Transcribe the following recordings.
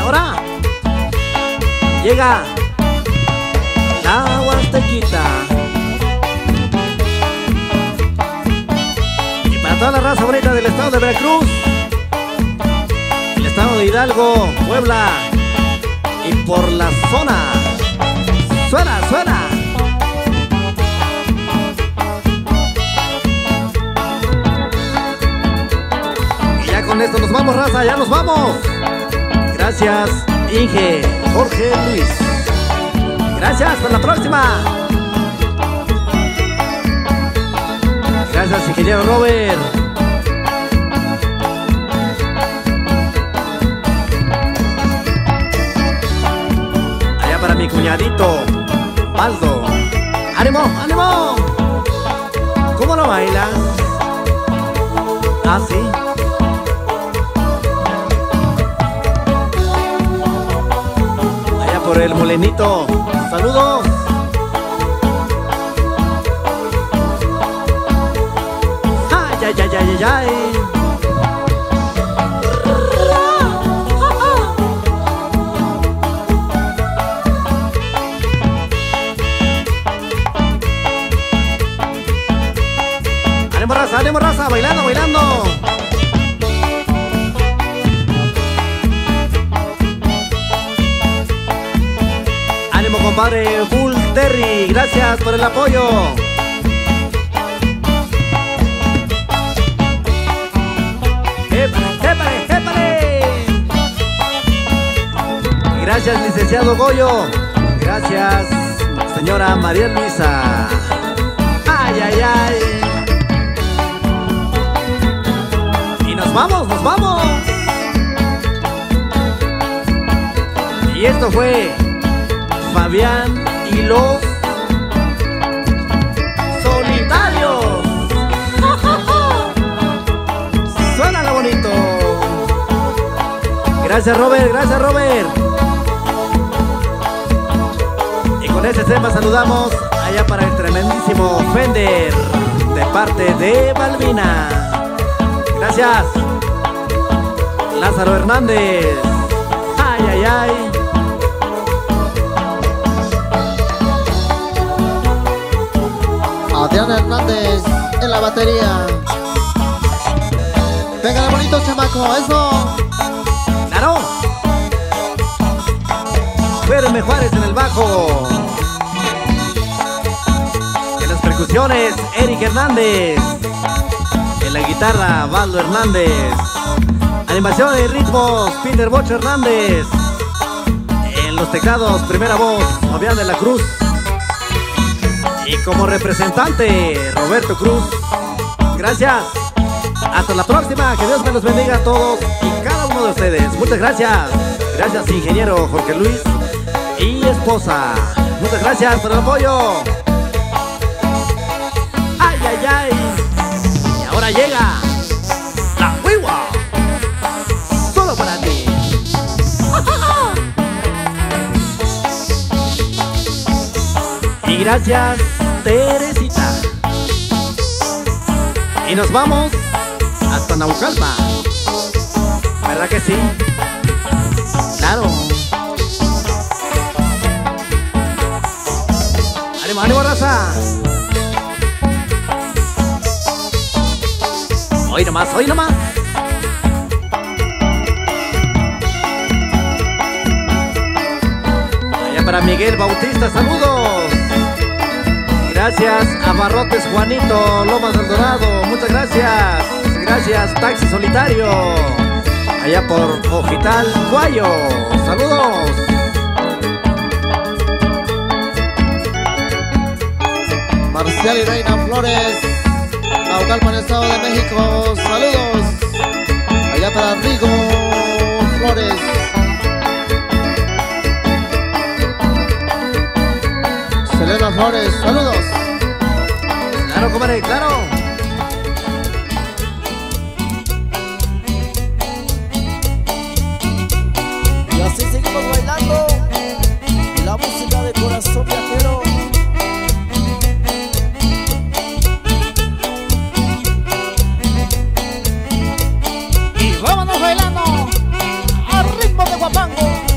ahora llega la Huastequita. Y para toda la raza bonita del estado de Veracruz, el estado de Hidalgo, Puebla y por la zona. Suena, suena. Y ya con esto nos vamos, raza, ya nos vamos. Gracias, Inge, Jorge Luis. Gracias, hasta la próxima. Gracias, ingeniero Robert. Allá para mi cuñadito Baldo. ¡Ánimo, ánimo! ¿Cómo no bailas? Ah, sí. Allá por el molenito. ¡Saludos! ¡Ay, ay, ay, ay, ay! ¡Ánimo, raza! ¡Bailando, bailando! ¡Ánimo, compadre! ¡Full Terry! ¡Gracias por el apoyo! ¡Épale, épale, épale! Gracias, licenciado Goyo. Gracias, señora María Luisa. ¡Ay, ay, ay! ¡Nos vamos, nos vamos! Y esto fue Fabián y los Solitarios. ¡Suénalo bonito! Gracias, Robert, gracias, Robert. Y con este tema saludamos allá para el tremendísimo Fender de parte de Balbina. Gracias, Lázaro Hernández. Ay, ay, ay. Adrián Hernández en la batería. Venga, bonito chamaco, eso. Claro. Ferme Juárez en el bajo. En las percusiones, Eric Hernández. En la guitarra, Baldo Hernández. Animación y ritmos, Peter Bocho Hernández. En los teclados, primera voz, Fabián de la Cruz. Y como representante, Roberto Cruz. Gracias. Hasta la próxima. Que Dios me los bendiga a todos y cada uno de ustedes. Muchas gracias. Gracias, ingeniero Jorge Luis y esposa. Muchas gracias por el apoyo. Ay, ay, ay. Y ahora llega la Huiwa. Solo para ti. Y gracias, Teresita. Y nos vamos hasta Naucalpan. ¿Verdad que sí? Claro. ¡Ánimo, ánimo, raza! Hoy nomás, hoy nomás. Allá para Miguel Bautista, saludos. Gracias a Barrotes Juanito, Lomas del Dorado, muchas gracias. Gracias, Taxi Solitario. Allá por Ojital, Guayo, saludos. Marcial y Reina Flores, Naucalpan, Estado de México, saludos. Allá para Rigo Flores. Selena Flores, saludos. Claro, comadre, claro. Y así seguimos bailando la música de Corazón Viajero. Y vámonos bailando al ritmo de guapango.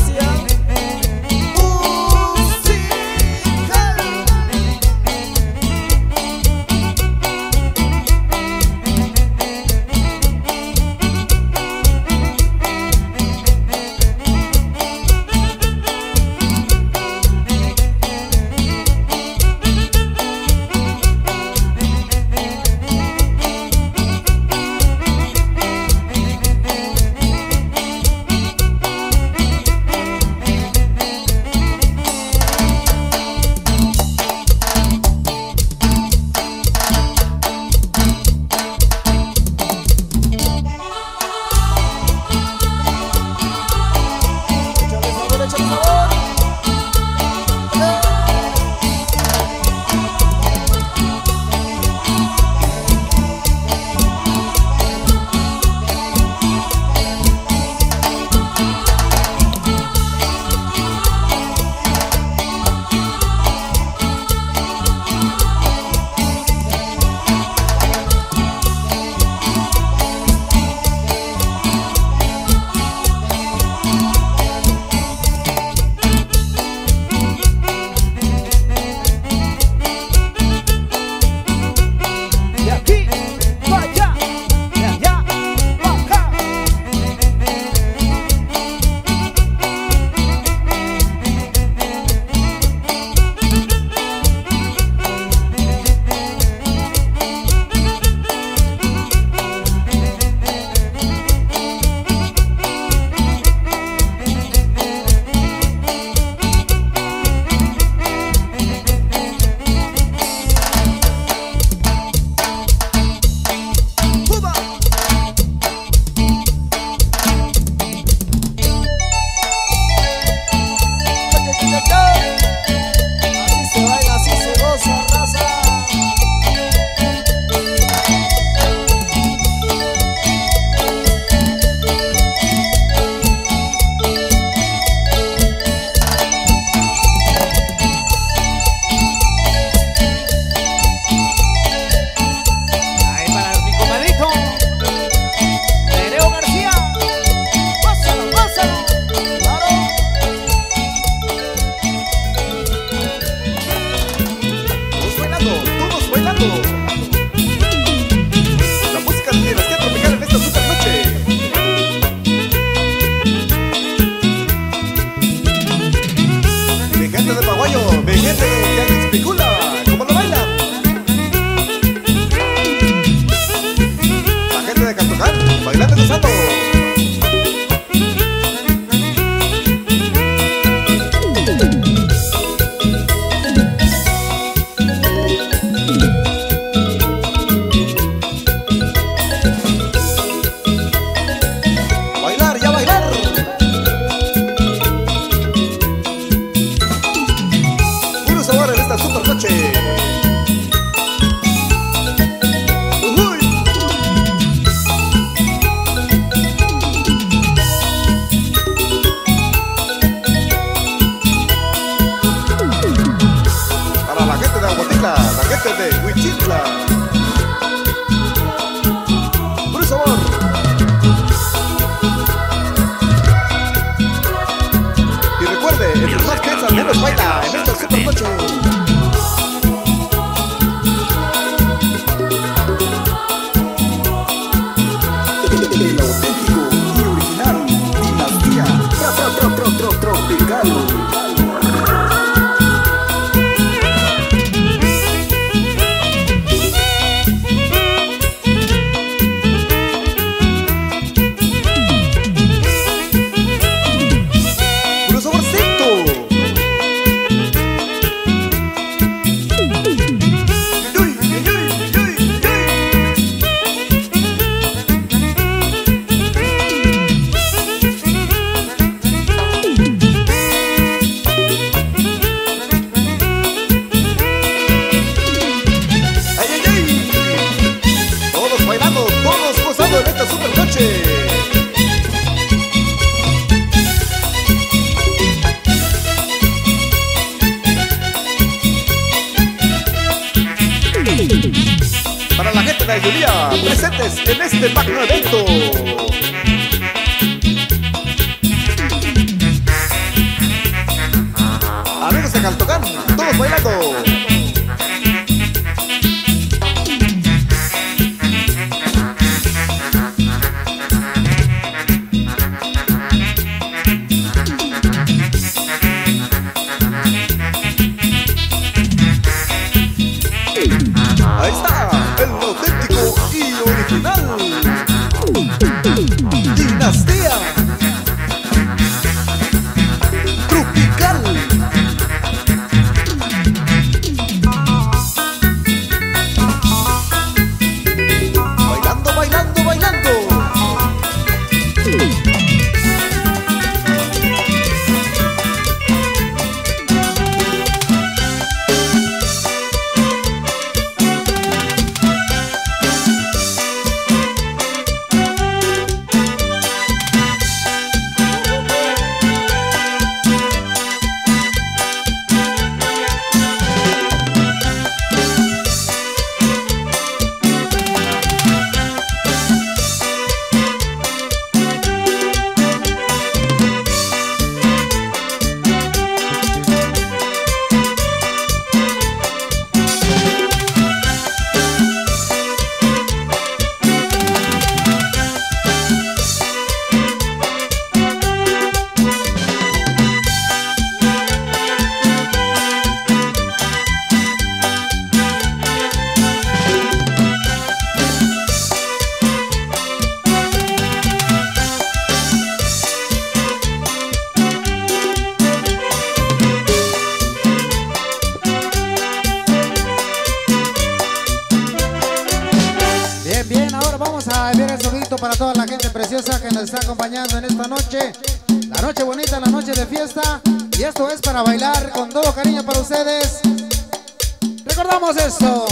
Gracia musical. Para la gente de Ayuría, presentes en este magno evento. seguimos bailando. Ahí está, el auténtico y original Dinastía Tropical. Bailando, bailando, bailando. Para toda la gente preciosa que nos está acompañando en esta noche, la noche bonita, la noche de fiesta, y esto es para bailar con todo cariño para ustedes. Recordamos esto.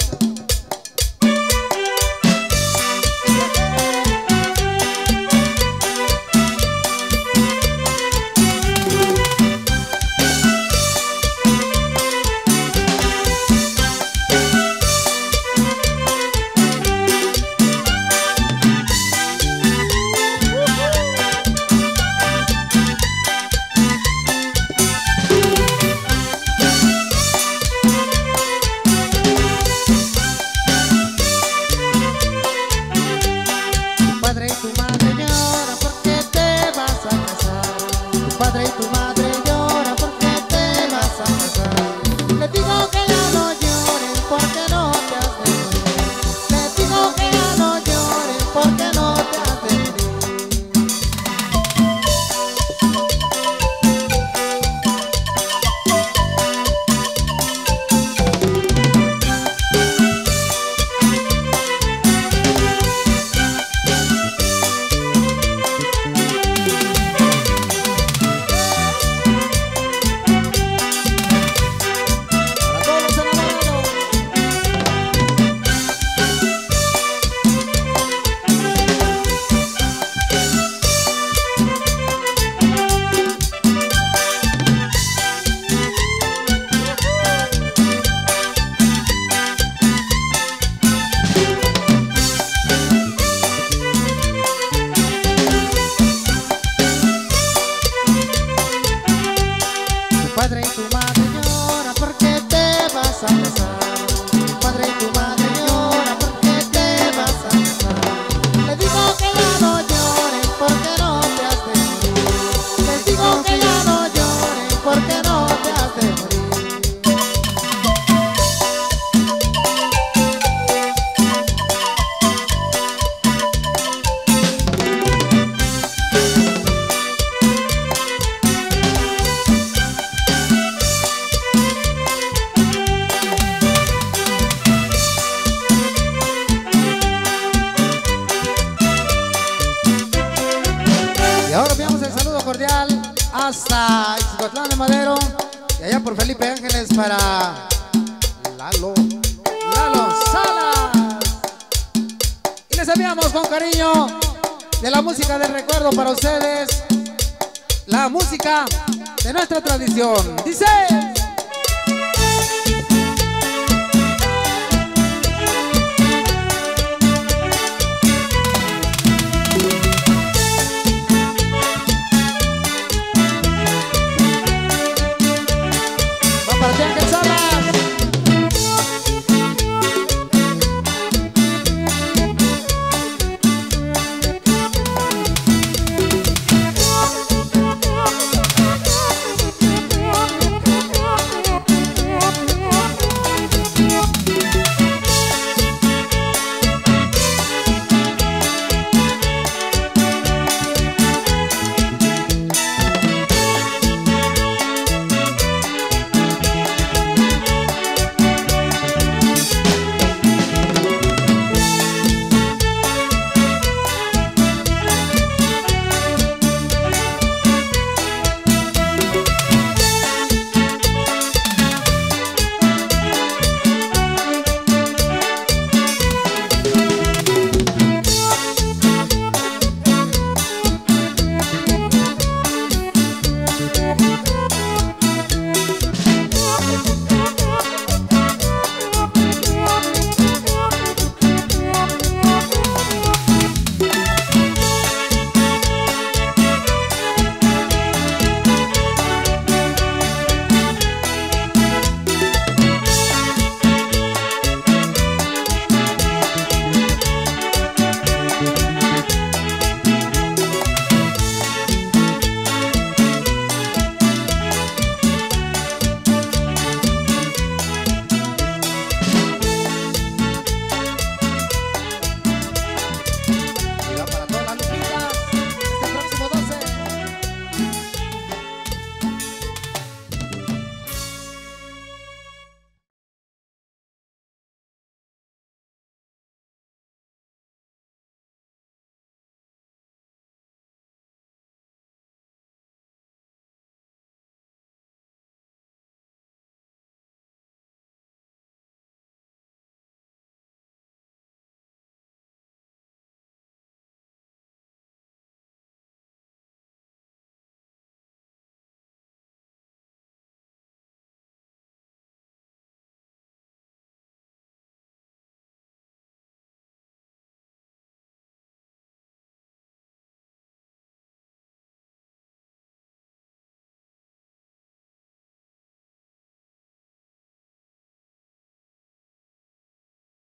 Hasta Ixcotlán de Madero y allá por Felipe Ángeles para Lalo Salas. Y les enviamos con cariño de la música de recuerdo para ustedes, la música de nuestra tradición. Dice...